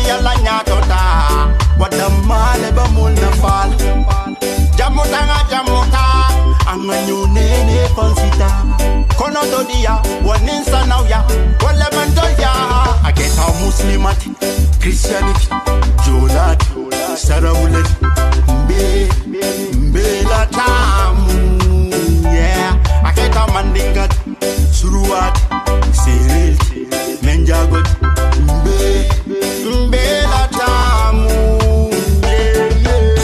yala nyatota. What the male ba mulna fal. Jamuta nga jamuta. Anganyu nene konsita. Kono dodia. Waninsa now ya. Wale mandoya. I get how Muslimati, Christianity.